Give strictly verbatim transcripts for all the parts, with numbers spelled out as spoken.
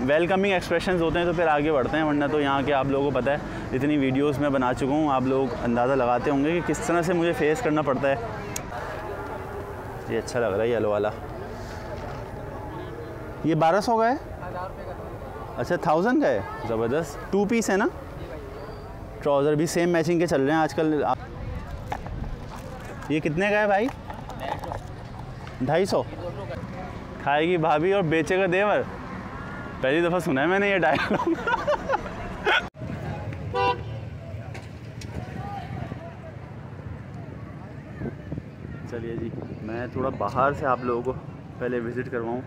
Welcoming expressions होते हैं तो फिर आगे बढ़ते हैं, वरना तो यहाँ के आप लोगों को पता है इतनी वीडियोस में बना चुका हूँ, आप लोग अंदाज़ा लगाते होंगे कि किस तरह से मुझे फेस करना पड़ता है। ये अच्छा लग रहा है येलो वाला। ये बारह सौ का है, अच्छा थाउजेंड का है, ज़बरदस्त। टू पीस है ना, ट्राउज़र भी सेम मैचिंग के चल रहे हैं आजकल। ये कितने का है भाई? ढाई सौ। खाएगी भाभी और बेचेगा देवर, पहली दफ़ा सुना है मैंने ये डायलॉग। चलिए जी, मैं थोड़ा बाहर से आप लोगों को पहले विज़िट करवाऊँ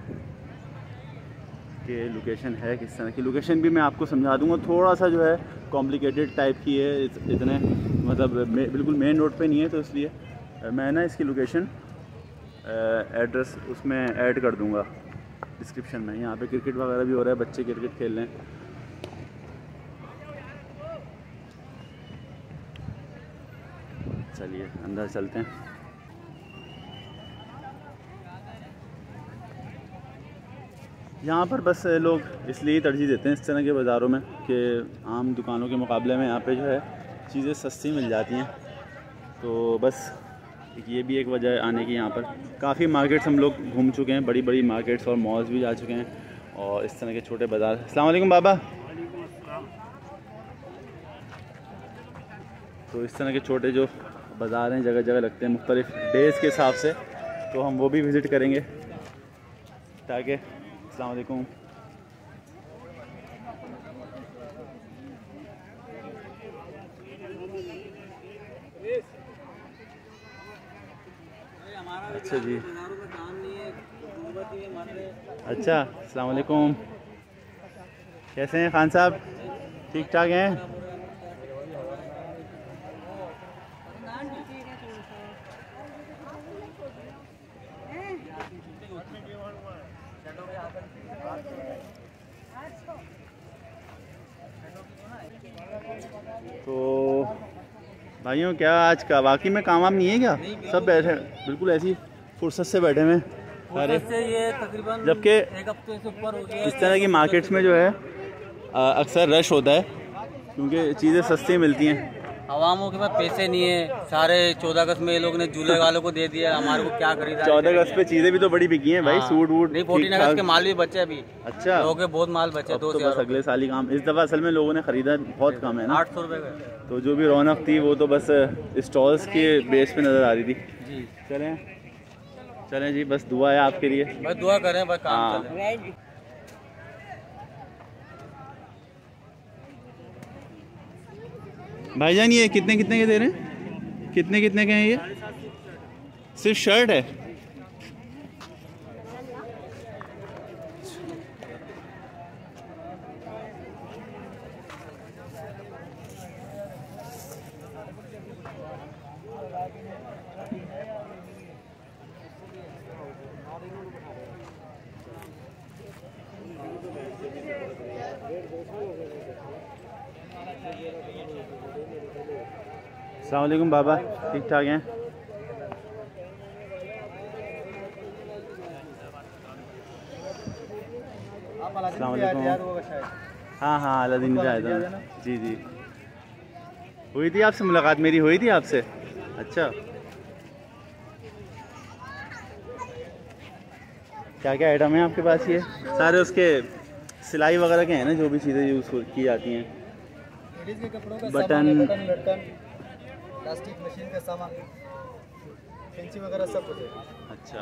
कि लोकेशन है किस तरह की। लोकेशन भी मैं आपको समझा दूंगा, थोड़ा सा जो है कॉम्प्लिकेटेड टाइप की है, इतने मतलब बिल्कुल मेन रोड पे नहीं है, तो इसलिए मैं ना इसकी लोकेशन एड्रेस उसमें ऐड कर दूंगा डिस्क्रिप्शन में। यहाँ पे क्रिकेट वगैरह भी हो रहा है, बच्चे क्रिकेट खेल रहे हैं। चलिए अंदर चलते हैं। यहाँ पर बस लोग इसलिए तरजीह देते हैं इस तरह के बाज़ारों में कि आम दुकानों के मुकाबले में यहाँ पे जो है चीज़ें सस्ती मिल जाती हैं, तो बस ये भी एक वजह है आने की। यहाँ पर काफ़ी मार्केट्स हम लोग घूम चुके हैं, बड़ी बड़ी मार्केट्स और मॉल्स भी जा चुके हैं, और इस तरह के छोटे बाज़ार। अस्सलाम वालेकुम बाबा। तो इस तरह के छोटे जो बाज़ार हैं जगह जगह लगते हैं मुख्तलिफ़ डेज़ के हिसाब से, तो हम वो भी विज़िट करेंगे ताकि। अस्सलाम वालेकुम। अच्छा जी, अच्छा अस्सलाम वालेकुम, कैसे हैं खान साहब? ठीक ठाक हैं? तो भाइयों क्या आज का वाकई में काम वाम नहीं है क्या? सब बैठे बिल्कुल ऐसी फुर्सत से बैठे हुए। अरे ये तकरीबन जबकि एक हफ्ते से ऊपर हो गया। इस तरह की मार्केट्स में जो है अक्सर रश होता है क्योंकि चीज़ें सस्ती मिलती हैं। आवामों के पास पैसे नहीं है, सारे चौदह अगस्त में ये लोग ने झूले वालों को दे दिया, हमारे को क्या खरीदा। चौदह अगस्त पे चीज़ें भी तो बड़ी बिकी हैं भाई, सूट वूट नहीं, फोर्टीन अगस्त के माल भी बचे अभी। अच्छा, लोगों के बहुत माल बचे, दो तो बस अगले साल ही काम। इस दफ़ा असल में लोगों ने ख़रीदा बहुत कम है ना, आठ सौ रुपये का। तो जो भी रौनक थी वो तो बस स्टॉल्स के बेस पे नज़र आ रही थी जी। चलें चलें जी, बस दुआ है आपके लिए, बस दुआ करें, बस काम चले। भाईजान ये कितने कितने के दे रहे हैं? कितने कितने के हैं ये? सिर्फ शर्ट है? अस्सलाम वालेकुम बाबा, ठीक ठाक हैं? अस्सलाम वालेकुम। हाँ हाँ अलादीन भी आया था जी जी, हुई थी आपसे मुलाकात, मेरी हुई थी आपसे। अच्छा, क्या क्या आइटम है आपके पास? ये सारे उसके सिलाई वगैरह के हैं ना, जो भी चीज़ें यूज़ की जाती हैं, बटन प्लास्टिक मशीन का सामान, कैंची वगैरह सब कुछ है। अच्छा,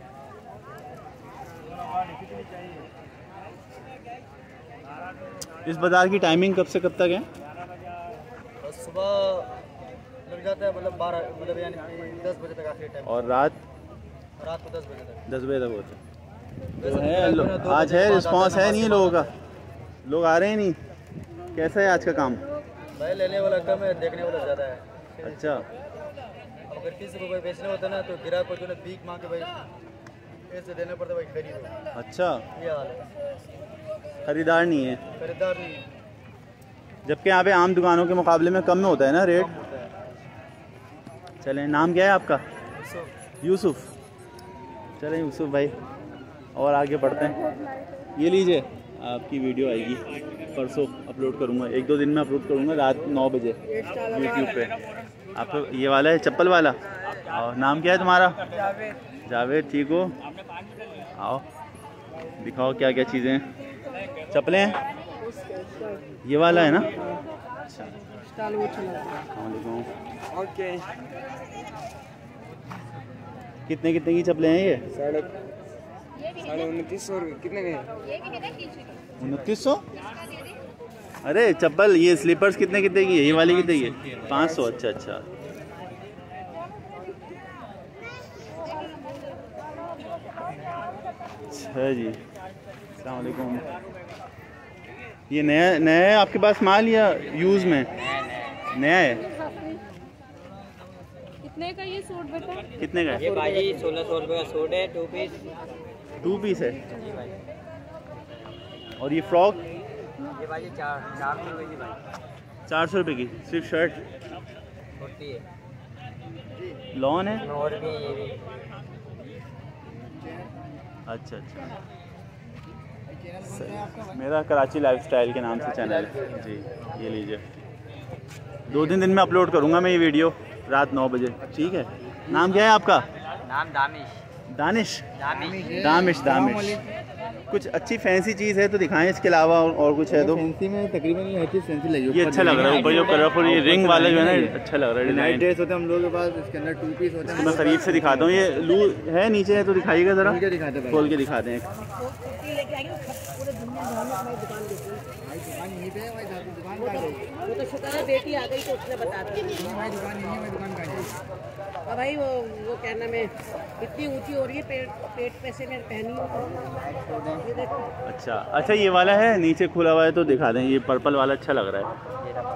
इस बाज़ार की टाइमिंग कब से कब तक है? सुबह लग जाता है, मतलब बारह मतलब यानी दस बजे तक आखिरी टाइम, और रात रात को दस बजे तक। दस बजे तक होता है। तो है आज है रिस्पांस है नहीं लोगों का, लोग आ रहे हैं नहीं? कैसा है आज का काम? भाई लेने वाला कम है, देखने वाला ज़्यादा है। अच्छा, अगर किसी को कोई बेचना होता है ना, तो ग्राहक को जो है भीख मांग के भाई पैसे देने पड़ते भाई खरीदो। अच्छा, ये हाल है, खरीदार नहीं है, खरीदार नहीं, जबकि यहाँ पे आम दुकानों के मुकाबले में कम में होता है ना रेट। चलें, नाम क्या है आपका? यूसुफ। चलें यूसुफ भाई, और आगे बढ़ते हैं। ये लीजिए, आपकी वीडियो आएगी, परसों अपलोड करूँगा, एक दो दिन में अपलोड करूँगा रात नौ बजे यूट्यूब पे। आपको ये वाला है चप्पल वाला? और नाम क्या है तुम्हारा? जावेद। ठीक हो? आओ दिखाओ क्या क्या चीज़ें हैं। चप्पलें हैं ये वाला है ना? अच्छा ओके। कितने कितने की चप्पलें हैं ये? साढ़े साढ़े उनतीस सौ कितने के? उनतीस सौ? अरे चप्पल ये स्लीपर्स कितने कितने की है? ये वाली कितने की है? पाँच सौ। अच्छा अच्छा। अच्छा जी, अस्सलाम वालेकुम। ये नया नया है आपके पास माल या यूज़ में? नया है। कितने का ये सूट बेटा? कितने का है? ये भाई सोलह सौ रुपये का सूट है, टू पीस। टू पीस है। जी भाई। और ये फ्रॉक? ये भाई चार चार सौ रुपये की भाई। चार सौ रुपये की सिर्फ शर्ट? कुर्ती है, लॉन है? और भी ये भी। अच्छा अच्छा। मेरा कराची लाइफस्टाइल के नाम से चैनल है जी, ये लीजिए। दो तीन दिन में अपलोड करूँगा मैं ये वीडियो रात नौ बजे, ठीक है? नाम क्या है आपका? नाम दानिश। दानिश? दानिश। दामिश दामिश। कुछ अच्छी फैंसी चीज़ है तो दिखाएं, इसके अलावा और, और कुछ है तो? फैंसी में तकरीबन हर चीज़ फैंसी लगी। ये अच्छा लग रहा है, ऊपर जो कलरफुल ये रिंग वाला जो है ना अच्छा लग रहा है। नाइट डिजाइन ड्रेस होते हैं हम लोगों के पास, इसके अंदर टू पीस होते हैं। मैं करीब से दिखाता हूँ। ये लू है नीचे है तो दिखाइएगा ज़रा, खोल के दिखाते हैं। खोल के दिखा दें। वो तो शुक्र है बेटी आ गई तो उसने बता दिया। और भाई वो वो क्या नाम है, इतनी ऊंची हो रही है, पेट पेट पे से मैं पहनी हूँ। ये देखो। अच्छा अच्छा, ये वाला है नीचे खुला हुआ है तो दिखा दें। ये पर्पल वाला अच्छा लग रहा है।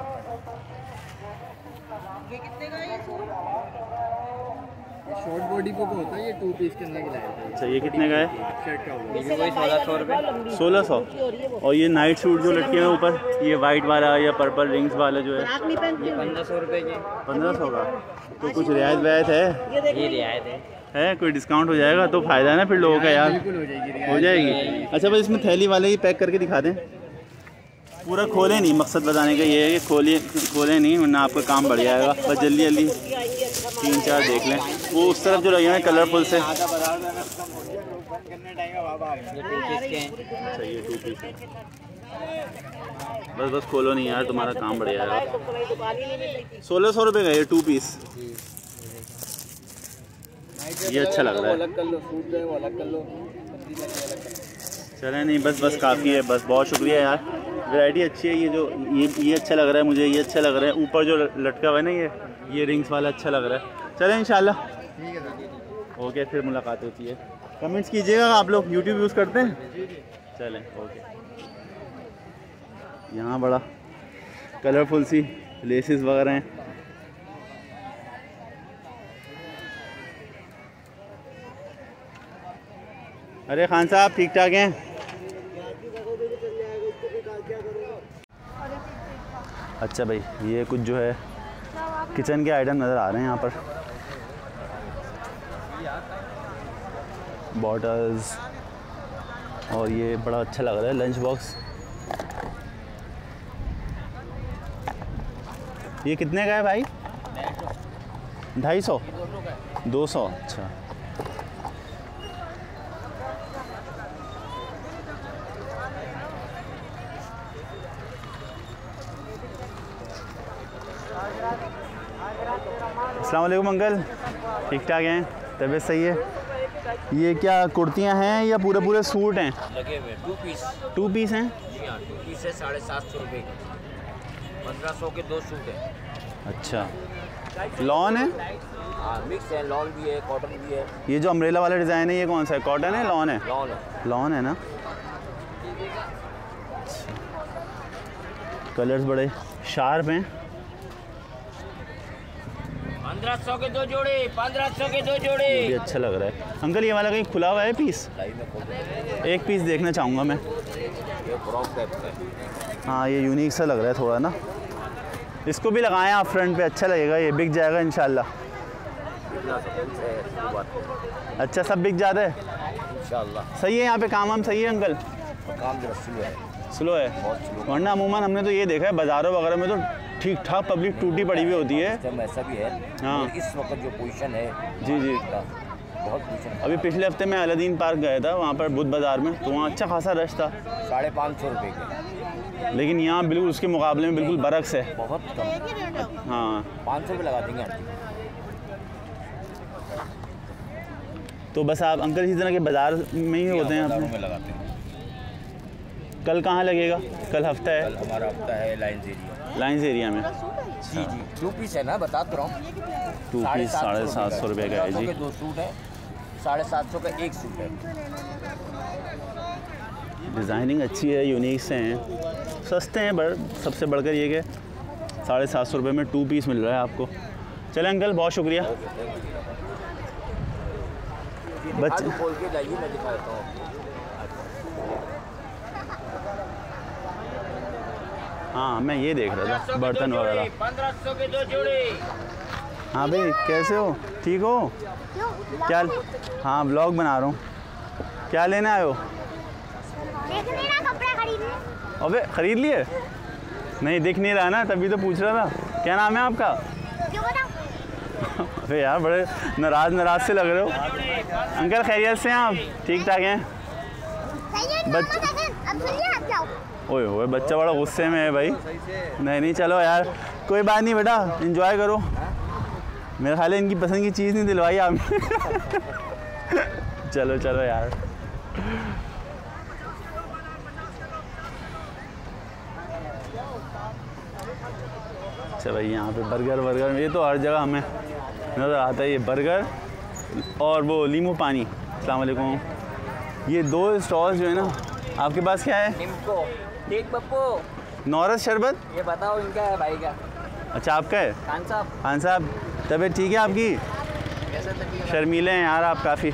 ये कितने का है ये सूट? शॉर्ट बॉडी पे होता है, ये टू पीस के अंदर खिलाया था। अच्छा, ये कितने का है? शर्ट का होगा। इससे सोलह सौ रुपये। सोलह सौ। और ये नाइट सूट जो लटके हैं ऊपर, ये वाइट वाला या पर्पल रिंग्स वाला जो है? आप नहीं पहनती हो? पंद्रह सौ रुपये की। पंद्रह सौ का? तो कुछ रियायत व्यायत है? ये देखो। ये रियायत है। है कोई डिस्काउंट हो जाएगा तो फ़ायदा है ना फिर लोगों का यार। बिल्कुल हो जाएगी। हो जाएगी। अच्छा बस इसमें थैली वाले ही पैक करके दिखा दें। पूरा खोले नहीं, मकसद बताने का ये है कि खोलिए खोले नहीं वरना आपका काम बढ़ जाएगा। बस जल्दी जल्दी तीन चार देख लें। वो उस तरफ जो लगे हुए हैं कलरफुल से। ये टू पीस के हैं। अच्छा ये टू पीस है। बस बस खोलो नहीं यार, तुम्हारा काम बढ़ जाएगा। सोलह सौ रुपये का ये टू पीस। ये अच्छा लग रहा है। अलग कर लो, सूट जो है वो अलग कर लो। चले नहीं बस बस काफ़ी है। बस बहुत शुक्रिया यार, वैरायटी अच्छी है। ये जो ये ये अच्छा लग रहा है मुझे, ये अच्छा लग रहा है। ऊपर जो लटका हुआ है ना ये ये रिंग्स वाला अच्छा लग रहा है। चलें इंशाल्लाह ठीक है सर। ओके, फिर मुलाकात होती है। कमेंट्स कीजिएगा। आप लोग यूट्यूब यूज़ करते हैं? चलें ओके। यहाँ बड़ा कलरफुल सी लेसेस वगैरह हैं। अरे खान साहब ठीक ठाक हैं? अच्छा भाई, ये कुछ जो है किचन के आइटम नज़र आ रहे हैं यहाँ पर। बॉटल्स और ये बड़ा अच्छा लग रहा है लंच बॉक्स। ये कितने का है भाई? ढाई सौ? दो सौ? अच्छा। अस्सलाम वालेकुम अंकल, ठीक ठाक हैं? तबीयत सही है? ये क्या कुर्तियाँ हैं या पूरे पूरे सूट हैं? लगे हुए टू पीस। टू पीस हैं? जी हाँ, टू पीस है साढ़े सात सौ रुपये के। पंद्रह सौ के दो सूट है। अच्छा, लॉन है? हाँ मिक्स है, लॉन भी है, कॉटन भी है। ये जो अम्ब्रेला वाला डिज़ाइन है ये कौन सा है? कॉटन है लॉन है? लॉन है। लॉन है ना? कलर्स बड़े शार्प हैं। पंद्रह सौ के दो जोड़े, पंद्रह सौ के दो जोड़े। ये भी अच्छा लग रहा है। अंकल ये वाला कहीं खुला हुआ है पीस? एक पीस देखना चाहूँगा मैं। ये फ्रॉक टाइप का है। हाँ ये यूनिक सा लग रहा है थोड़ा ना। इसको भी लगाएं आप फ्रंट पे, अच्छा लगेगा। ये बिक जाएगा इंशाल्लाह। अच्छा सब बिक जाता है इंशाल्लाह। सही है। यहाँ पे काम वाम सही है अंकल? काम जरा स्लो है, स्लो है, बहुत स्लो। वरना अमूमन हमने तो ये देखा है बाज़ारों वगैरह में तो ठीक ठाक पब्लिक टूटी पड़ी हुई होती है। सिस्टम ऐसा भी है। हाँ। और इस वक्त जो पोजीशन है जी जी, बहुत पोजीशन। अभी पिछले हफ्ते मैं अलादीन पार्क गया था, वहाँ पर बुध बाज़ार में, तो वहाँ अच्छा खासा रश था, साढ़े पाँच सौ रुपये के, लेकिन यहाँ बिल्कुल उसके मुकाबले में बिल्कुल बरक्स है। बहुत कम। हाँ, पाँच सौ रुपये लगा देंगे आंटी। तो बस आप अंकल इसी तरह के बाज़ार में ही होते हैं बाज़ारों अपने? में लगाते हैं। कल कहाँ लगेगा? कल हफ्ता है? कल हमारा हफ्ता है लाइन्स एरिया। लाइन्स एरिया में। जी जी, टू पीस है ना, बता तो रहा हूँ। टू पीस साढ़े सात सौ रुपये का है जी। दो सूट है, साढ़े सात सौ का एक सूट है। डिज़ाइनिंग अच्छी है, यूनिक से हैं, सस्ते हैं, बड़ सबसे बढ़कर ये कि साढ़े सात सौ रुपये में टू पीस मिल रहा है आपको। चले अंकल, बहुत शुक्रिया। बच्चे खोल के जाइए, मैं दिखा देता हूँ। हाँ, मैं ये देख रहा था बर्तन वगैरह। पंद्रह सौ के दो जोड़े। हाँ भाई, कैसे हो? ठीक हो? क्या? हाँ, ब्लॉग बना रहा हूँ। क्या लेने आए हो? देखने ना कपड़े खरीदने। अबे खरीद लिए? नहीं दिख नहीं रहा ना, तभी तो पूछ रहा था। क्या नाम है आपका? क्यों बताऊं? अरे यार, बड़े नाराज नाराज से लग रहे हो। अंकल खैरियत से हैं आप? ठीक ठाक हैं? सही है। बच- अब सुनिए, आप जाओ। ओए ओए, बच्चा बड़ा गुस्से में है भाई। नहीं नहीं, चलो यार, कोई बात नहीं बेटा, एंजॉय करो। मेरा ख्याल है इनकी पसंद की चीज़ नहीं दिलवाई आपने। चलो चलो यार। अच्छा भाई, यहाँ पे बर्गर वर्गर, ये तो हर जगह हमें नज़र आता है, ये बर्गर और वो लीमू पानी। अस्सलाम वालेकुम। ये दो स्टॉल्स जो है ना, आपके पास क्या है? निम्को, ठीक पप्पू। नौरस शरबत? ये बताओ इनका है भाई का। अच्छा, आपका है? खान साहब। खान साहब, तबीयत ठीक है आपकी? शर्मीले हैं यार आप काफ़ी।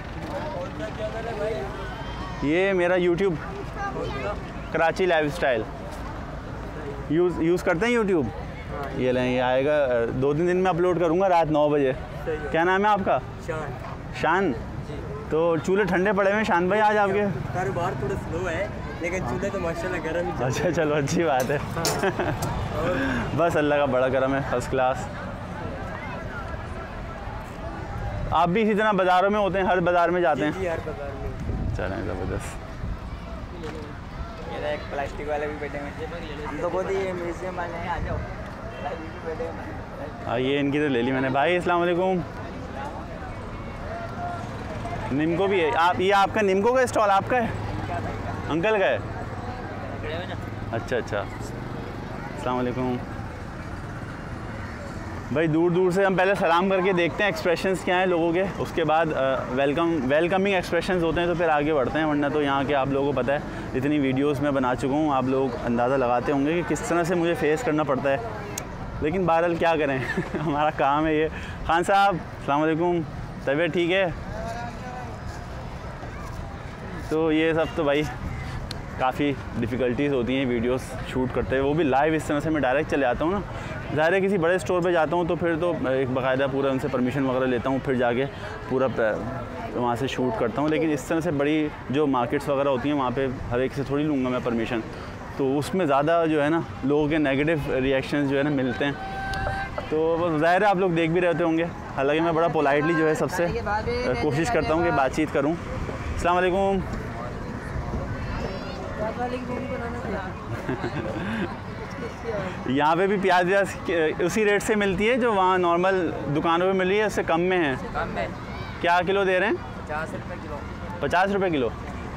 ये मेरा YouTube Karachi lifestyle use use करते हैं यूट्यूब। ये लें, ये आएगा दो तीन दिन में अपलोड करूँगा रात नौ बजे। क्या नाम है आपका? शान। शान। तो चूल्हे ठंडे पड़े हुए हैं शान भाई आज आपके? कारोबार थोड़ा स्लो है, लेकिन चूल्हे तो माशाल्लाह गर्म ही। अच्छा चलो, अच्छी बात है। बस अल्लाह का बड़ा करम है, फर्स्ट क्लास। आप भी इसी तरह बाज़ारों में होते हैं? हर बाज़ार में जाते हैं? जी, हर बाजार में। चलें, ज़बरदस्त। ये एक प्लास्टिक वाले भी बैठे हैं, हम तो खुद ही म्यूजियम वाले हैं, आ जाओ। हाँ, ये इनकी तो ले ली मैंने। भाई अस्सलाम वालेकुम। निम्को भी है आप? ये आपका निम्को का स्टॉल आपका है? अंकल का है? अच्छा अच्छा, अस्सलाम वालेकुम। भाई दूर दूर से हम पहले सलाम करके देखते हैं एक्सप्रेशंस क्या हैं लोगों के, उसके बाद वेलकम वेलकमिंग एक्सप्रेशंस होते हैं तो फिर आगे बढ़ते हैं। वरना तो यहाँ के आप लोगों को पता है इतनी वीडियोस में बना चुका हूँ, आप लोग अंदाज़ा लगाते होंगे कि किस तरह से मुझे फेस करना पड़ता है, लेकिन बहरहाल क्या करें। हमारा काम है ये। खान साहब अस्सलाम वालेकुम, तबीयत ठीक है? तो ये सब तो भाई काफ़ी डिफ़िकल्टीज़ होती हैं वीडियोस शूट करते हुए, वो भी लाइव। इस तरह से मैं डायरेक्ट चले आता हूँ ना, ज़ाहिर है किसी बड़े स्टोर पे जाता हूँ तो फिर तो एक बाकायदा पूरा उनसे परमिशन वगैरह लेता हूँ, फिर जाके पूरा वहाँ से शूट करता हूँ। लेकिन इस तरह से बड़ी जो मार्केट्स वगैरह होती हैं वहाँ पे हर एक से थोड़ी लूँगा मैं परमिशन, तो उसमें ज़्यादा जो है ना लोगों के नेगेटिव रिएक्शंस जो है ना मिलते हैं। तो बस ज़ाहिर है आप लोग देख भी रहते होंगे, हालांकि मैं बड़ा पोलाइटली जो है सबसे कोशिश करता हूँ कि बातचीत करूँ। अस्सलाम वालेकुम। यहाँ पे भी प्याज व्याज उसी रेट से मिलती है जो वहाँ नॉर्मल दुकानों पे मिल रही है, उससे कम में है? कम में। क्या किलो दे रहे हैं? पचास रुपये किलो। पचास रुपये किलो।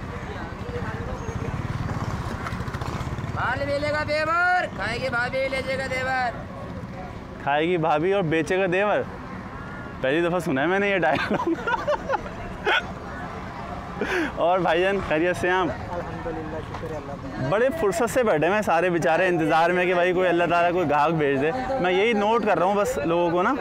माल मिलेगा देवर, खाएगी भाभी, लीजिएगा देवर। खाएगी भाभी और बेचेगा देवर, पहली दफ़ा सुना है मैंने ये डायलॉग। और भाईजान खैरियत से आप? अल्हम्दुलिल्लाह, शुक्र है अल्लाह। बड़े फुर्सत से बैठे हैं सारे बेचारे इंतज़ार में कि भाई कोई अल्लाह ताला कोई ग्राहक भेज दे। मैं यही नोट कर रहा हूँ बस लोगों को ना।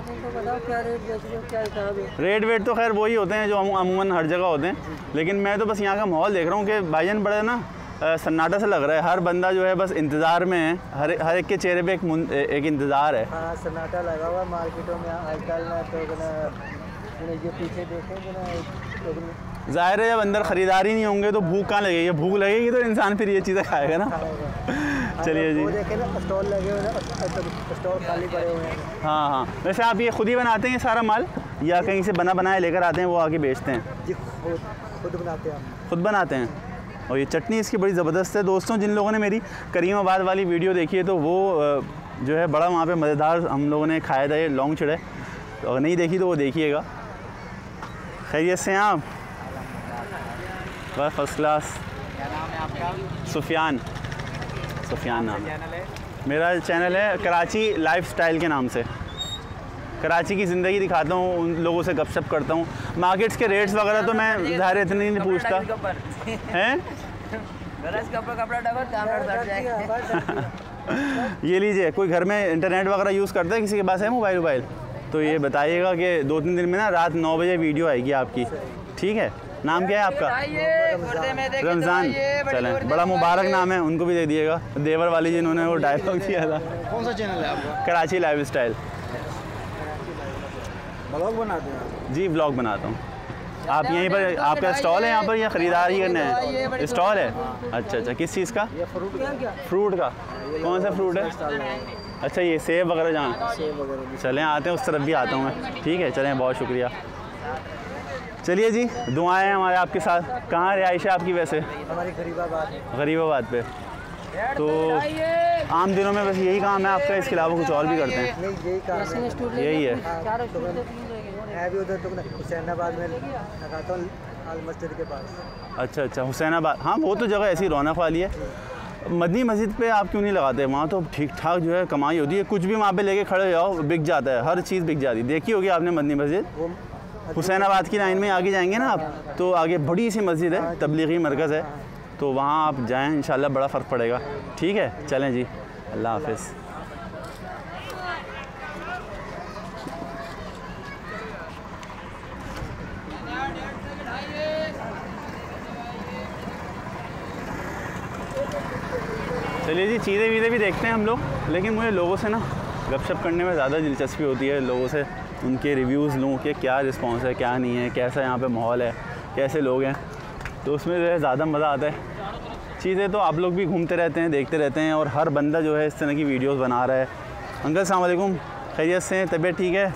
रेट वेट तो खैर वही होते हैं जो अमूमन हर जगह होते हैं, लेकिन मैं तो बस यहाँ का माहौल देख रहा हूँ कि भाईजान बड़ा ना सन्नाटा सा लग रहा है, हर बंदा जो है बस इंतज़ार में है, हर हर एक के चेहरे पे एक एक इंतज़ार है। हाँ, सन्नाटा लगा हुआ मार्केटों में आजकल ना, तो ना ये पीछे देखें ना, तो ज़ाहिर है जब अंदर ख़रीदारी नहीं होंगे तो भूख कहाँ लगेगी, भूख लगेगी तो इंसान फिर ये चीज़ें खाएगा ना। चलिए जी। स्टॉल लगे हुए हैं, स्टॉल खाली पड़े हुए हैं। हाँ हाँ, वैसे आप ये खुद ही बनाते हैं सारा माल या कहीं से बना बनाया लेकर आते हैं वो आके बेचते हैं? जी खुद खुद बनाते हैं। खुद बनाते हैं। और ये चटनी इसकी बड़ी ज़बरदस्त है दोस्तों। जिन लोगों ने मेरी करीमाबाद वाली वीडियो देखी है तो वो जो है बड़ा वहाँ पे मज़ेदार हम लोगों ने खाया था ये लौंग चिड़े, तो अगर नहीं देखी तो वो देखिएगा। खैरियत से हैं आप? बस फर्स्ट क्लास। क्या नाम है आपका? सुफियान। सुफियान नाम है मेरा। चैनल है कराची लाइफस्टाइल के नाम से। कराची की ज़िंदगी दिखाता हूँ, उन लोगों से गपशप करता हूँ। मार्केट्स के रेट्स वगैरह तो मैं ज़ाहिर इतनी नहीं पूछता हैं। ये लीजिए, कोई घर में इंटरनेट वगैरह यूज़ करता है, किसी के पास है मोबाइल वोबाइल तो ये बताइएगा कि दो तीन दिन में ना रात नौ बजे वीडियो आएगी आपकी, ठीक है? नाम क्या है आपका? रमज़ान। चलें, बड़ा मुबारक नाम है, उनको भी दे दिएगा। देवर वाली जिन्होंने वो डायलॉग दिया था। कौन सा चैनल है आपका? कराची लाइफस्टाइल। ब्लॉग बनाते हैं? जी ब्लॉग बनाता हूँ। आप यहीं पर, आपका स्टॉल है यहाँ पर या ख़रीदारी करना है? स्टॉल है। अच्छा अच्छा, किस चीज़ का? फ्रूट का। कौन सा फ्रूट है? अच्छा ये सेब वगैरह जहाँ। चलें आते हैं, उस तरफ भी आता हूँ मैं, ठीक है? चलें, बहुत शुक्रिया। चलिए जी, दुआएं हैं हमारे आपके साथ। कहाँ रिहाइश है आपकी वैसे? हमारी गरीबाबाद। गरीबाबाद पे। तो आम दिनों में बस यही काम है आपका, इसके अलावा कुछ और भी करते हैं? नहीं यही काम है। यही है। मैं भी उधर तो हुसैनाबाद में लगाता हूँ, आल मस्जिद के पास। अच्छा अच्छा, हुसैनाबाद। हाँ वो तो जगह ऐसी रौनक वाली है। मदनी मस्जिद पे आप क्यों नहीं लगाते? वहाँ तो ठीक ठाक जो है कमाई होती है, कुछ भी वहाँ पे लेके खड़े जाओ बिक जाता है, हर चीज़ बिक जाती है। देखी होगी आपने मदनी मस्जिद? हुसैनाबाद की लाइन में आगे जाएंगे ना आप तो आगे बड़ी सी मस्जिद है, तबलीगी मरकज़ है, तो वहाँ आप जाएं, इंशाल्लाह बड़ा फ़र्क पड़ेगा। ठीक है, चलें जी, अल्लाह हाफ़िज़। चलिए जी, चीज़ें वीज़ें भी देखते हैं हम लोग, लेकिन मुझे लोगों से ना गपशप करने में ज़्यादा दिलचस्पी होती है। लोगों से उनके रिव्यूज़ लूँ कि क्या रिस्पॉन्स है, क्या नहीं है, कैसा यहाँ पे माहौल है, कैसे लोग हैं, तो उसमें जो है ज़्यादा मज़ा आता है। चीज़ें तो आप लोग भी घूमते रहते हैं, देखते रहते हैं, और हर बंदा जो है इस तरह की वीडियोस बना रहा है। अंकल अस्सलाम वालेकुम, खैरियत से हैं? तबीयत ठीक है?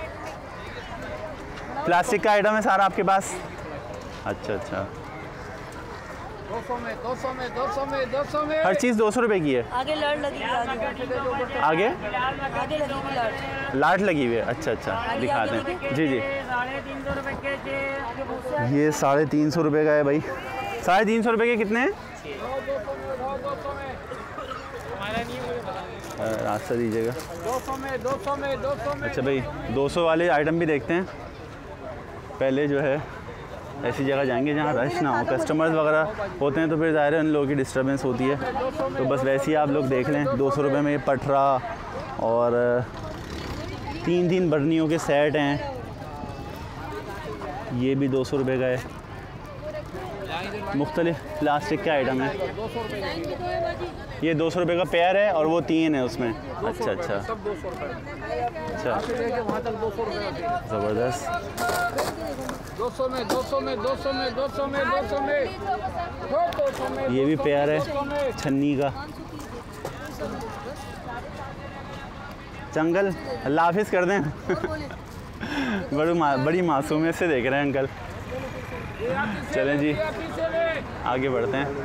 प्लास्टिक का आइटम है सारा आपके पास? अच्छा अच्छा, दो सौ में दो सौ में दो सौ में दो सौ में हर चीज़ दो सौ रुपये की है। आगे लाट लगी है, आगे आगे आगे लगी हुई लाट लाट लगी हुई है। अच्छा अच्छा, दिखाते हैं जी जी। साढ़े तीन सौ रुपए के ये साढ़े तीन सौ रुपये का है भाई। साढ़े तीन सौ रुपये के कितने हैं? रास्ता दीजिएगा। दो सौ में दो सौ में दो सौ में अच्छा भाई, दो सौ वाले आइटम भी देखते हैं। पहले जो है ऐसी जगह जाएंगे जहाँ रश ना हो, कस्टमर्स वगैरह होते हैं तो फिर ज़ाहिर है उन लोगों की डिस्टर्बेंस होती है, तो बस वैसे ही आप लोग देख लें। दो सौ रुपये में ये पटरा और तीन तीन बर्नियों के सेट हैं, ये भी दो सौ रुपये का है। मुख्तलिफ प्लास्टिक के आइटम है। ये दो सौ रुपये का पेयर है और वो तीन है उसमें। अच्छा अच्छा अच्छा, ज़बरदस्त। दो सौ में दो सौ में दो सौ में दो सौ में दो सौ में दो सौ में ये भी पेयर है छन्नी का। चंगल अल्लाह हाफिज़ कर दें। बड़ी मा, बड़ी मासूमियत से देख रहे हैं अंकल। चलें जी, आगे बढ़ते हैं।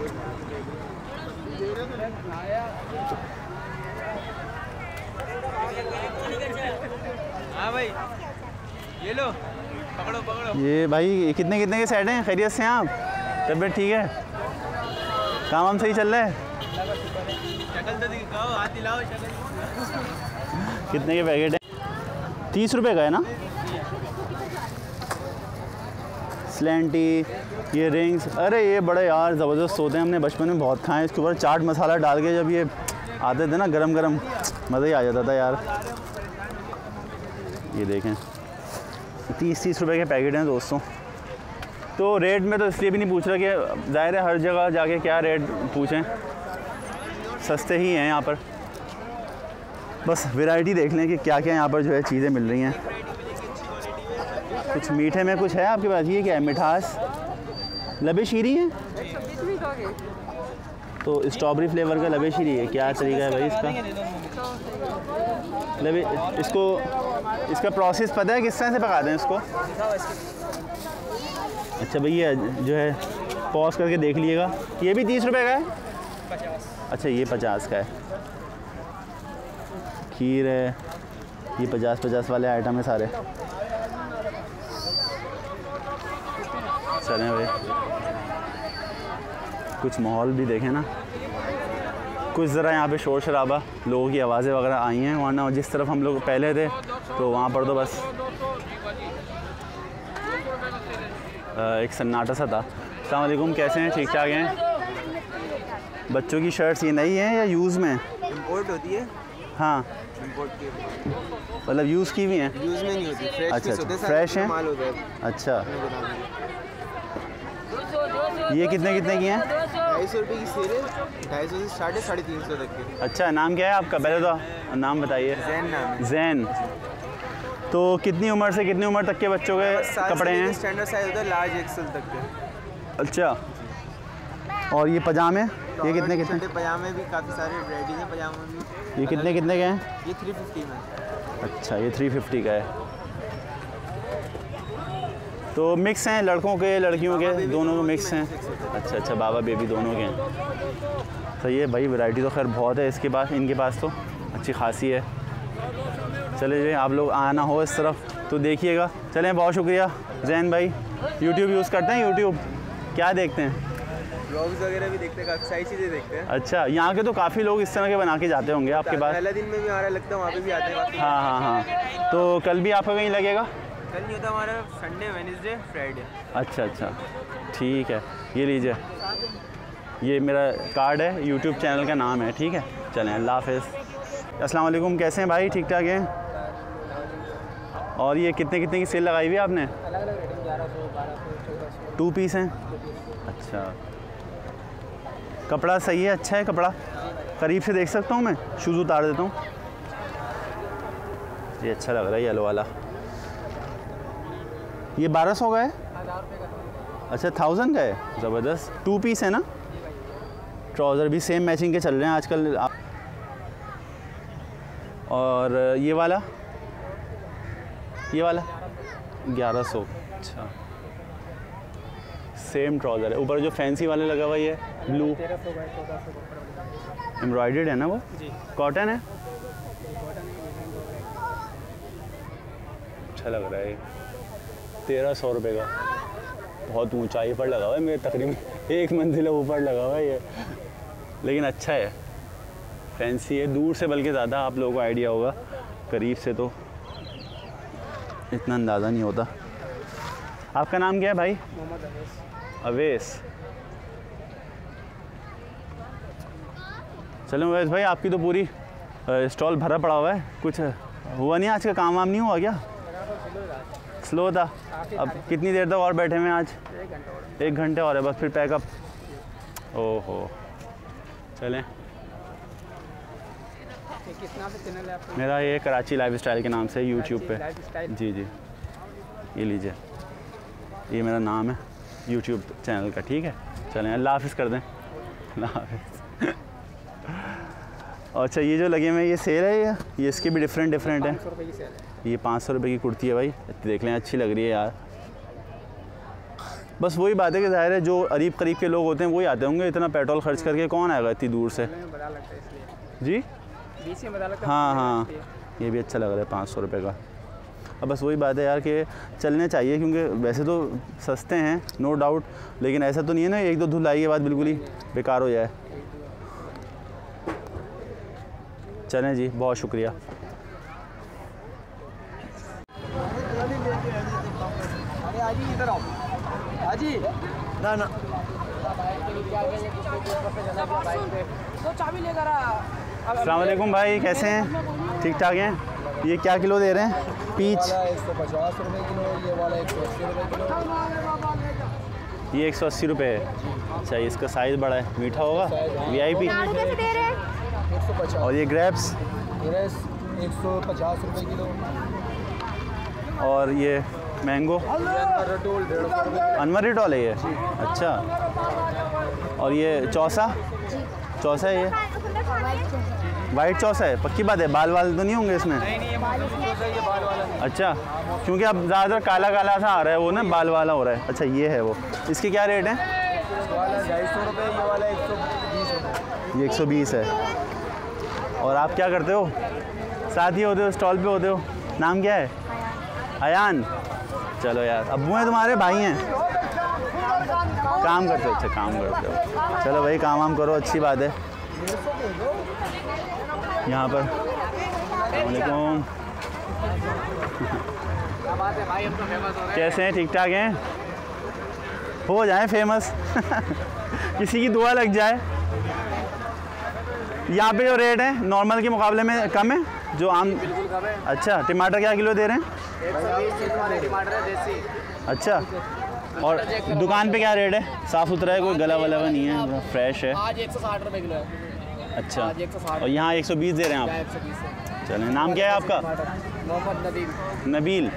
हाँ भाई, ये लो, पकड़ो पकड़ो। ये भाई कितने कितने के सेट हैं? खैरियत से हैं आप? तबीयत ठीक है? काम वाम सही चल रहा है? शक्ल तो दिखाओ, हाथ हिलाओ, शक्ल। कितने के पैकेट हैं? तीस रुपए का है ना? स्लैंटी, ये रिंग्स, अरे ये बड़े यार ज़बरदस्त होते हैं, हमने बचपन में बहुत खाए। इसके ऊपर चाट मसाला डाल के जब ये आते थे ना गरम गरम, मज़ा ही आ जाता था यार। ये देखें, तीस तीस रुपए के पैकेट हैं दोस्तों। तो रेट में तो इसलिए भी नहीं पूछ रहा कि ज़ाहिर है हर जगह जाके क्या रेट पूछें, सस्ते ही हैं यहाँ पर। बस वैरायटी देख लें कि क्या क्या यहाँ पर जो है चीज़ें मिल रही हैं। कुछ मीठे में कुछ है आपके पास? ये क्या है? मिठास लबे शीरी है तो स्ट्रॉबेरी फ्लेवर का लबे शीरी है। क्या तरीका है भाई इसका? लबे इसको इसका प्रोसेस पता है किस तरह से पकाते हैं इसको? अच्छा भैया जो है पॉज करके देख लीजिएगा। ये भी तीस रुपए का है? अच्छा ये पचास का है। खीर है, ये पचास पचास वाले आइटम है सारे। चलें भाई कुछ माहौल भी देखें ना, कुछ ज़रा यहाँ पे शोर शराबा, लोगों की आवाज़ें वगैरह आई हैं, वरना जिस तरफ हम लोग पहले थे तो वहाँ पर तो बस एक सन्नाटा सा था। अस्सलाम वालेकुम, कैसे हैं? ठीक ठाक हैं? बच्चों की शर्ट्स ये नई हैं या यूज़ में? इंपोर्ट होती है। हाँ इंपोर्ट की मतलब यूज़ की भी हैं? यूज़ में नहीं होती, फ्रेश अच्छा होते हैं, फ्रेश हैं। माल होता है। अच्छा ये कितने कितने की हैं? ढाई सौ रुपये की सेल है, ढाई सौ से साढ़े साढ़े तीन सौ तक की। अच्छा नाम क्या है आपका? पहले तो नाम बताइए। जैन नाम है। जैन। तो कितनी उम्र से कितनी उम्र तक के बच्चों के कपड़े हैं? स्टैंडर्ड साइज होता है लार्ज एक्सल तक के। अच्छा और ये पजामे ये कितने कितने? पजामे भी काफ़ी सारे वैराइटीज हैं पजामे में। ये कितने कितने के हैं? ये थ्री फिफ्टी में। अच्छा ये थ्री फिफ्टी का है। तो मिक्स हैं लड़कों के लड़कियों के दोनों के मिक्स हैं? अच्छा अच्छा बाबा बेबी दोनों के हैं। तो ये भाई वैरायटी तो खैर बहुत है इसके पास, इनके पास तो अच्छी खासी है। चले जी आप लोग आना हो इस तरफ तो देखिएगा। चलें बहुत शुक्रिया जैन भाई। यूट्यूब यूज़ करते हैं? यूट्यूब क्या देखते हैं? ब्लॉग्स वगैरह भी देखते हैं, काफ़ी सारी चीज़ें देखते हैं। अच्छा यहाँ के तो काफ़ी लोग इस तरह के बना के जाते होंगे आपके पास? पहला दिन में भी हमारा लगता है, वहाँ पे भी आते हैं। हाँ हाँ हाँ तो कल भी आपका कहीं लगेगा? कल नहीं होता हमारा, संडे वेडनेसडे फ्राइडे। अच्छा अच्छा ठीक है ये लीजिए, ये मेरा कार्ड है, यूट्यूब चैनल का नाम है। ठीक है चलें अल्लाह हाफ़िज़। अस्सलाम वालेकुम, कैसे हैं भाई? ठीक ठाक हैं? और ये कितने कितने की सेल लगाई हुई है आपने? टू पीस हैं? अच्छा कपड़ा सही है, अच्छा है कपड़ा? करीब से देख सकता हूँ मैं? शूज़ उतार देता हूँ। ये अच्छा लग रहा है येलो वाला। ये बारह सौ का है? अच्छा थाउजेंड का है, ज़बरदस्त। टू पीस है ना? ट्राउज़र भी सेम मैचिंग के चल रहे हैं आजकल। और ये वाला ये वाला ग्यारह सौ। अच्छा सेम ट्राउज़र है, ऊपर जो फैंसी वाले लगा हुआ ये ब्लू एम्ब्रॉयडर्ड है ना? वो कॉटन है? अच्छा लग रहा है। तेरह सौ रुपये का, बहुत ऊंचाई पर लगा हुआ है, मेरे तकरीबन एक मंजिल ऊपर लगा हुआ है ये, लेकिन अच्छा है, फैंसी है। दूर से बल्कि ज़्यादा आप लोगों को आइडिया होगा, करीब से तो इतना अंदाज़ा नहीं होता। आपका नाम क्या है भाई? मोहम्मद अवेस। अवेस। चलो अवेस भाई आपकी तो पूरी स्टॉल भरा पड़ा हुआ है, कुछ हुआ नहीं आज का? काम वाम नहीं हुआ क्या? स्लो था। अब कितनी देर तक और बैठे हुए हैं आज? एक घंटे और है बस, फिर पैकअप। ओहो चलें। किस नाम से चैनल है आपका? मेरा ये कराची लाइफस्टाइल के नाम से यूट्यूब पे। जी जी ये लीजिए, ये मेरा नाम है यूट्यूब चैनल का। ठीक है चलें अल्लाह हाफ़िज़ कर दें। अल्लाह हाफ़िज़। अच्छा ये जो लगे हुए ये सेल है ये ये इसके भी डिफरेंट डिफरेंट है? ये पाँच सौ रुपये की कुर्ती है भाई, देख लें अच्छी लग रही है यार। बस वही बात है कि ज़ाहिर है जो अरीब करीब के लोग होते हैं वही आते होंगे, इतना पेट्रोल खर्च करके कौन आएगा इतनी दूर से? जी हाँ हाँ ये भी अच्छा लग रहा है पाँच सौ रुपये का। अब बस वही बात है यार कि चलने चाहिए, क्योंकि वैसे तो सस्ते हैं नो डाउट, लेकिन ऐसा तो नहीं है ना एक दो धुलाई के बाद बिल्कुल ही बेकार हो जाए। चलें जी बहुत शुक्रिया। आजी इधर आओ, आजी ना ना तो चाबी लेकर आ। अस्सलाम वालेकुम भाई, कैसे हैं? ठीक ठाक हैं? ये क्या किलो दे रहे हैं? पीच एक सौ पचास रुपये किलो, ये वाला एक सौ अस्सी रुपये किलो। ये एक सौ अस्सी रुपये है। अच्छा इसका साइज़ बड़ा है, मीठा होगा, वीआईपी। एक सौ पचास। और ये ग्रेप्स? ग्रेप्स एक सौ पचास रुपये किलो। और ये मैंगो अनवर रिटॉल है ये, अच्छा। और ये चौसा, चौसा है ये, वाइट चौसा है, पक्की बात है। बाल वाल तो नहीं होंगे इसमें? अच्छा, क्योंकि अब ज़्यादातर काला काला सा आ रहा है वो ना, बाल वाला हो रहा है। अच्छा ये है वो, इसके क्या रेट है? ढाई सौ रुपये, ये वाला एक सौ बीस रुपये। ये एक सौ बीस है। और आप क्या करते हो? साथ ही होते हो, स्टॉल पे होते हो? नाम क्या है? अयान। चलो यार, अब्बू हैं तुम्हारे, भाई हैं? काम करते हो? अच्छा काम करते हो, चलो भाई काम वाम करो, अच्छी बात है। यहाँ पर अस्सलामुअलैकुम, कैसे हैं? ठीक ठाक हैं? हो जाए फेमस किसी की दुआ लग जाए। यहाँ पे जो रेट है नॉर्मल के मुकाबले में कम है जो आम? अच्छा, टमाटर क्या किलो दे रहे हैं? अच्छा, और दुकान पे क्या रेट है? साफ़ सुथरा है, कोई गला वला हुआ नहीं है, फ्रेश है? आज एक सौ साठ रुपये किलो है। अच्छा, और यहाँ एक सौ बीस दे रहे हैं आप? चलें, नाम क्या है आपका? मोहम्मद नबील। नबील।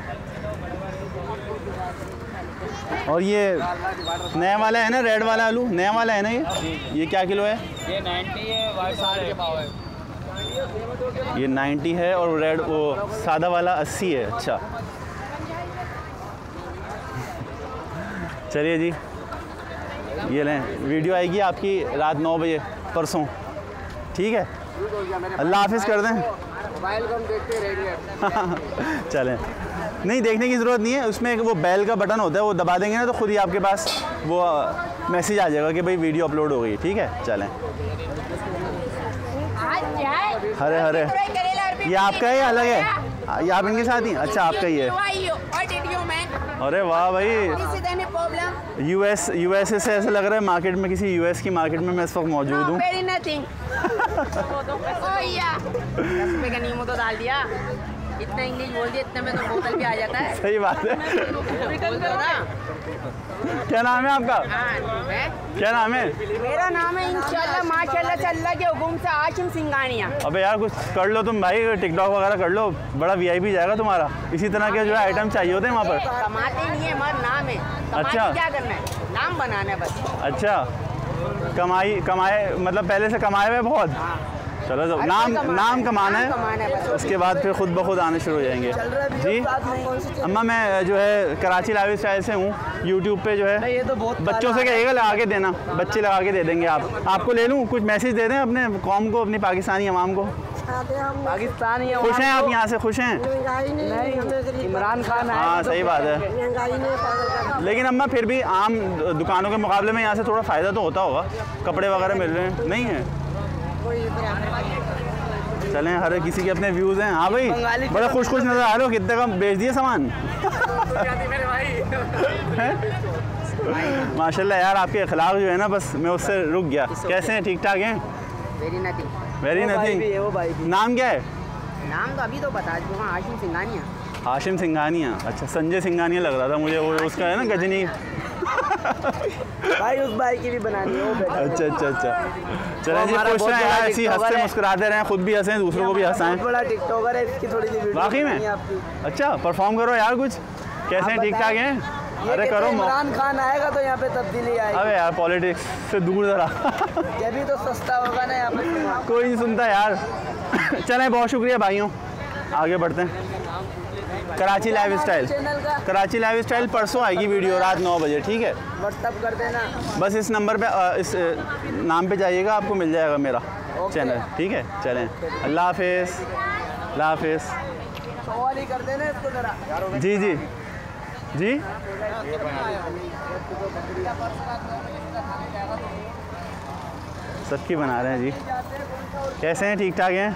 और ये नया वाला है ना, रेड वाला आलू नया वाला है ना, ये ये क्या किलो है? ये नब्बे है, वाइट साठ के भाव है। ये नब्बे है और रेड वो सादा वाला अस्सी है। अच्छा चलिए जी, ये लें, वीडियो आएगी आपकी रात नौ बजे परसों, ठीक है? अल्लाह हाफिज़ कर दें। मोबाइल को हम देखते रहेंगे। चलें, नहीं देखने की ज़रूरत नहीं है, उसमें वो बेल का बटन होता है, वो दबा देंगे ना तो खुद ही आपके पास वो मैसेज आ जाएगा कि भाई वीडियो अपलोड हो गई, ठीक है? चलें। हरे हरे, ये आपका है या अलग है? ये आप इनके साथ ही? अच्छा आपका ही है। अरे वाह भाई, यूएस यूएसए से ऐसा लग रहा है मार्केट में, किसी यूएस की मार्केट में मैं इस वक्त मौजूद हूँ। का नींबू तो डाल दिया, इतना इंग्लिश बोल दिया, इतने में तो बोतल भी आ जाता है। सही बात है। क्या नाम है आपका? क्या नाम है? मेरा नाम है इंशाल्लाह माशाल्लाह से अल्लाह के हुक्म से आशिम सिंघानिया। अबे यार कुछ कर लो तुम भाई, टिकटॉक वगैरह कर लो, बड़ा वीआईपी जाएगा तुम्हारा। इसी तरह के जो है आइटम चाहिए होते हैं वहाँ पर। कमाते नहीं है, हमारा नाम है। अच्छा, क्या करना है, नाम बनाना है बस। अच्छा, कमाई कमाए मतलब पहले से कमाए हुए बहुत? चलो तो नाम नाम कमाना है, उसके बाद फिर खुद ब खुद आने शुरू हो जाएंगे। जी अम्मा, मैं जो है कराची लाइव स्टाइल से हूँ, यूट्यूब पे जो है ये तो बहुत बच्चों से कहिएगा लगा के देना, बच्चे लगा के दे देंगे। आप आपको ले लूँ, कुछ मैसेज दे दें अपने कौम को, अपनी पाकिस्तानी अवाम को। पाकिस्तानी खुश हैं आप यहाँ से? खुश हैं? इमरान खान है। हाँ सही बात है, लेकिन अम्मा फिर भी आम दुकानों के मुकाबले में यहाँ से थोड़ा फ़ायदा तो होता होगा, कपड़े वगैरह मिल रहे हैं? नहीं है? चलें, हर किसी के अपने व्यूज़ हैं। हाँ भाई, बड़ा खुश खुश नज़र आ रहे हो, कितने का बेच दिए सामान? माशाल्लाह यार, आपके अखलाक जो है ना, बस मैं उससे रुक गया। कैसे हैं? ठीक ठाक हैं? Very nothing. Very nothing. नाम क्या है? नाम तो अभी तो बता दूँगा, आशिम सिंघानिया। हाशिम सिंघानिया, अच्छा संजय सिंघानिया लग रहा था मुझे, वो उसका है ना गजनी। भाई उस भाई की भी बनानी है वो। अच्छा अच्छा अच्छा, चलें जी, खुश रहें यार, ऐसी हंसते मुस्कुराते रहें, खुद भी हंसें, दूसरों को भी हंसाएं। बड़ा टिकटॉकर है, इसकी थोड़ी सी वीडियो वाकई में? अच्छा, परफॉर्म करो यार कुछ। कैसे हैं? ठीक ठाक हैं? अरे करो, इमरान खान आएगा तो यहाँ पे तब्दीली आएगी। अबे यार पॉलिटिक्स से दूर जरा। ये भी तो सस्ता होगा ना यहाँ पे। कोई नहीं सुनता यार। चलें, बहुत शुक्रिया भाइयों, आगे बढ़ते हैं। Karachi live style, Karachi live style परसों आएगी वीडियो रात नौ बजे, ठीक है? व्हाट्सअप कर देना बस इस नंबर पे, इस नाम पे जाइएगा, आपको मिल जाएगा मेरा चैनल, ठीक है? चलें, अल्लाह हाफिज़, अल्लाह हाफिज़। सवाल ही कर देना इसको जरा। जी जी जी, सबकी बना रहे हैं जी। कैसे हैं? ठीक ठाक हैं?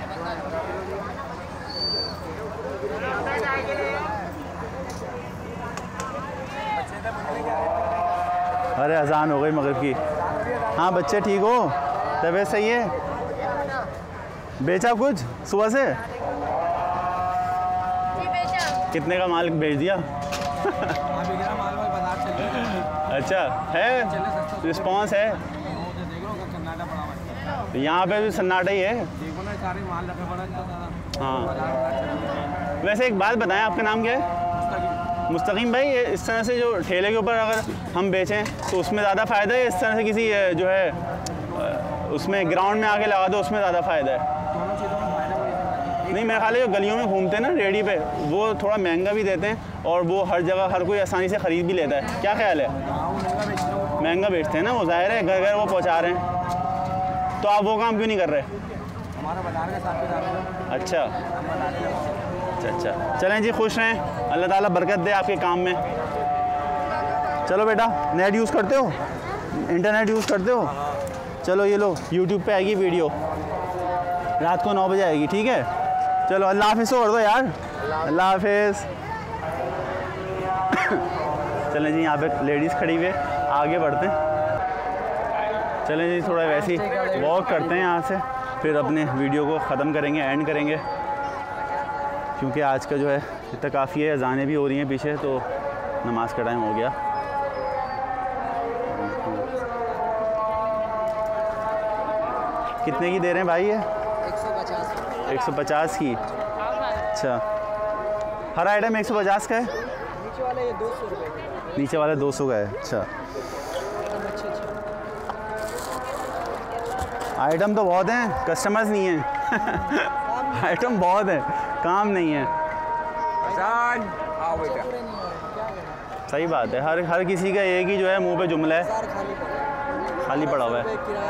अरे अजान हो गई मगरिब की। हाँ बच्चे ठीक हो? तबीयत सही है? बेचा कुछ सुबह से? कितने का माल भेज दिया? अच्छा है, रिस्पांस है? यहाँ पे भी सन्नाटा ही है। हाँ, वैसे एक बात बताएं, आपका नाम क्या है? मुस्तकीम भाई, ये इस तरह से जो ठेले के ऊपर अगर हम बेचें तो उसमें ज़्यादा फ़ायदा है, इस तरह से किसी जो है उसमें ग्राउंड में आके लगा दो उसमें ज़्यादा फ़ायदा है? नहीं, मेरा ख्याल है जो गलियों में घूमते हैं ना रेडी पे, वो थोड़ा महंगा भी देते हैं और वो हर जगह हर कोई आसानी से ख़रीद भी लेता है। क्या ख्याल है? महंगा बेचते हैं ना वो, ज़ाहिर है घर घर वो पहुँचा रहे हैं, तो आप वो काम क्यों नहीं कर रहे? हमारा बाजार का साथ है। अच्छा अच्छा अच्छा, चलें जी, खुश रहें, अल्लाह ताला बरकत दे आपके काम में। चलो बेटा, नेट यूज़ करते हो, इंटरनेट यूज़ करते हो? चलो ये लो, यूट्यूब पे आएगी वीडियो, रात को नौ बजे आएगी, ठीक है? चलो अल्लाह हाफिज़ कर दो यार, अल्लाह हाफिज़। चलें जी, यहाँ पे लेडीज़ खड़ी हुई है, आगे बढ़ते हैं। चलें जी, थोड़ा वैसे ही वॉक करते हैं यहाँ से, फिर अपने वीडियो को ख़त्म करेंगे, एंड करेंगे, क्योंकि आज का जो है इतना काफ़ी है, अज़ानें भी हो रही हैं पीछे, तो नमाज का टाइम हो गया। कितने की दे रहे हैं भाई ये? एक सौ पचास एक सौ पचास की। अच्छा, हर आइटम एक सौ पचास का है? नीचे वाला ये दो सौ रुपये का, नीचे वाला दो सौ का है। अच्छा, आइटम तो बहुत हैं, कस्टमर्स नहीं हैं। आइटम बहुत है, काम नहीं है। सही बात है, हर हर किसी का एक ही जो है मुंह पे जुमला है, खाली पड़ा हुआ है।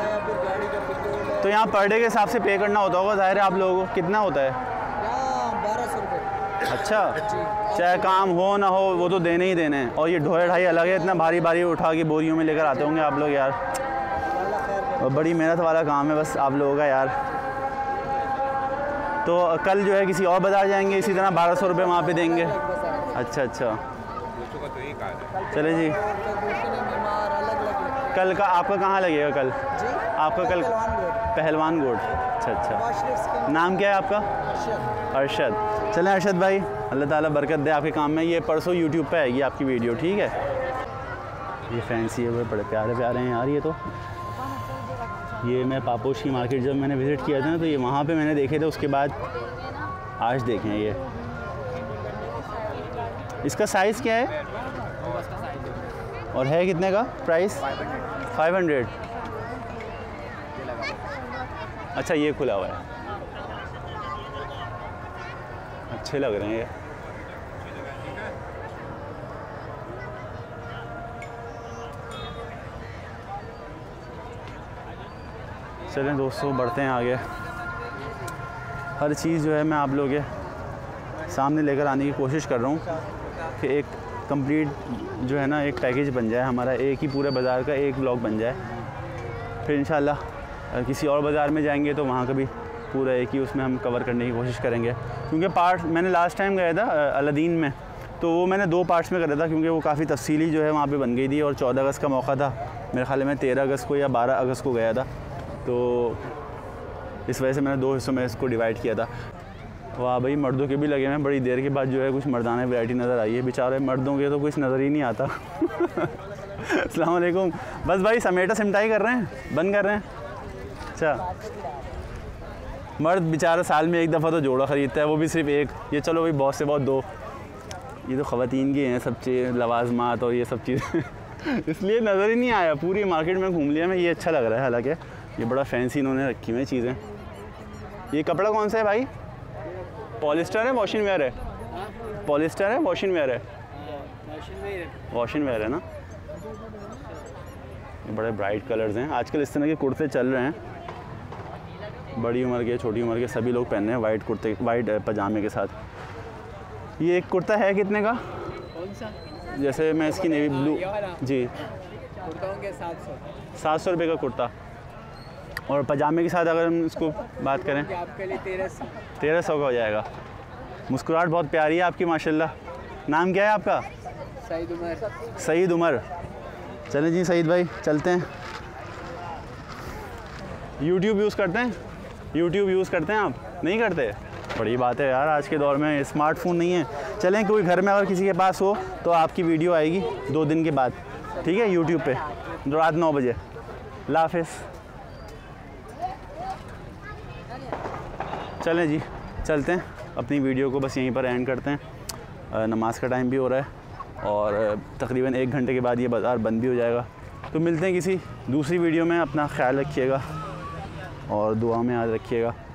तो यहाँ पर डे के हिसाब से पे करना होता होगा ज़ाहिर है आप लोगों को? कितना होता है? बारह सौ रुपये। अच्छा, चाहे काम हो ना हो वो तो देने ही देने हैं। और ये ढोए ढाई अलग है, इतना भारी भारी उठा के बोरियों में लेकर आते होंगे आप लोग यार, और बड़ी मेहनत वाला काम है बस आप लोगों का यार। तो कल जो है किसी और बाज़ार जाएंगे, इसी तरह बारह सौ रुपये वहाँ पे देंगे? अच्छा अच्छा, चले जी। कल का आपका कहाँ लगेगा कल? आपका कल पहलवान गोड। अच्छा अच्छा, नाम क्या है आपका? अरशद। चलें अरशद भाई, अल्लाह ताला बरकत दे आपके काम में। ये परसों यूट्यूब पे आएगी आपकी वीडियो, ठीक है? ये फैंसी है, वो बड़े प्यारे प्यारे हैं यार ये तो। ये मैं पापोश की मार्केट जब मैंने विज़िट किया था ना, तो ये वहाँ पे मैंने देखे थे, उसके बाद आज देखें ये। इसका साइज़ क्या है और है कितने का प्राइस? Five hundred. अच्छा, ये खुला हुआ है, अच्छे लग रहे हैं ये। चलें दोस्तों, बढ़ते हैं आगे। हर चीज़ जो है मैं आप लोगों के सामने लेकर आने की कोशिश कर रहा हूँ कि एक कंप्लीट जो है ना एक पैकेज बन जाए हमारा, एक ही पूरे बाज़ार का एक ब्लॉग बन जाए। फिर इंशाल्लाह किसी और बाज़ार में जाएंगे तो वहाँ का भी पूरा एक ही उसमें हम कवर करने की कोशिश करेंगे, क्योंकि पार्ट मैंने लास्ट टाइम गया था अलादीन में, तो वो मैंने दो पार्ट्स में करा था, क्योंकि वो काफ़ी तफसीली जो है वहाँ पे बन गई थी। और चौदह अगस्त का मौका था, मेरे ख्याल में तेरह अगस्त को या बारह अगस्त को गया था, तो इस वजह से मैंने दो हिस्सों में इसको डिवाइड किया था। वाह भाई, मर्दों के भी लगे हैं, बड़ी देर के बाद जो है कुछ मर्दाना वैरायटी नज़र आई है। बेचारे मर्दों के तो कुछ नज़र ही नहीं आता। अस्सलाम वालेकुम। बस भाई समेटा सिमटाई कर रहे हैं, बंद कर रहे हैं। अच्छा, मर्द बेचारा साल में एक दफ़ा तो जोड़ा ख़रीदता है, वो भी सिर्फ एक। ये चलो भाई बहुत से बहुत दो, ये तो ख़वातीन की हैं सब चीज़, लवाजमात और ये सब चीज़ें। इसलिए नज़र ही नहीं आया, पूरी मार्केट में घूम लिया मैं। ये अच्छा लग रहा है, हालांकि ये बड़ा फैंसी इन्होंने रखी हुई चीज़ें। ये कपड़ा कौन सा है भाई? पॉलिस्टर है, वॉशिंग वेयर है? पॉलिस्टर है, वॉशिंग वेयर है? वॉशिंग वेयर है ना। ये बड़े ब्राइट कलर्स हैं, आजकल इस तरह के कुर्ते चल रहे हैं, बड़ी उम्र के छोटी उम्र के सभी लोग पहन रहे हैं वाइट कुर्ते, वाइट पजामे के साथ। ये एक कुर्ता है कितने का? कौन सा? जैसे मैं इसकी नेवी ब्लू जी, कुर्ता होंगे सात सौ सात सौ रुपये का कुर्ता, और पजामे के साथ अगर हम इसको बात करें आपके लिए तेरह सौ तेरह सौ का हो जाएगा। मुस्कुराहट बहुत प्यारी है आपकी माशाल्लाह। नाम क्या है आपका? सईद उमर। सईद उमर। चलें जी सईद भाई, चलते हैं। यूट्यूब यूज़ करते हैं? यूट्यूब यूज़ करते हैं आप? नहीं करते? बड़ी बात है यार, आज के दौर में स्मार्टफोन नहीं है। चलें, कोई घर में अगर किसी के पास हो तो आपकी वीडियो आएगी दो दिन के बाद, ठीक है, यूट्यूब पे रात नौ बजे। अल्लाह हाफ़िज़। चलें जी, चलते हैं, अपनी वीडियो को बस यहीं पर एंड करते हैं। नमाज का टाइम भी हो रहा है, और तकरीबन एक घंटे के बाद ये बाज़ार बंद भी हो जाएगा। तो मिलते हैं किसी दूसरी वीडियो में। अपना ख्याल रखिएगा और दुआ में याद रखिएगा।